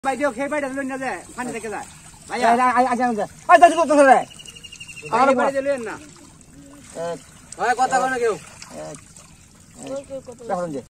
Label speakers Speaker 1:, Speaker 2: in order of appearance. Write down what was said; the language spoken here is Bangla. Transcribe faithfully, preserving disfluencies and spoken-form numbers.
Speaker 1: ভাই দিও খেয়ে বাইরে লইন না যায় পানি থেকে যায় ভাই
Speaker 2: আই আই জানো আই দাদি কত রে
Speaker 1: আর বাইরে লইন না
Speaker 2: এ
Speaker 1: ভাই কথা কয় না কেউ
Speaker 2: এ কথা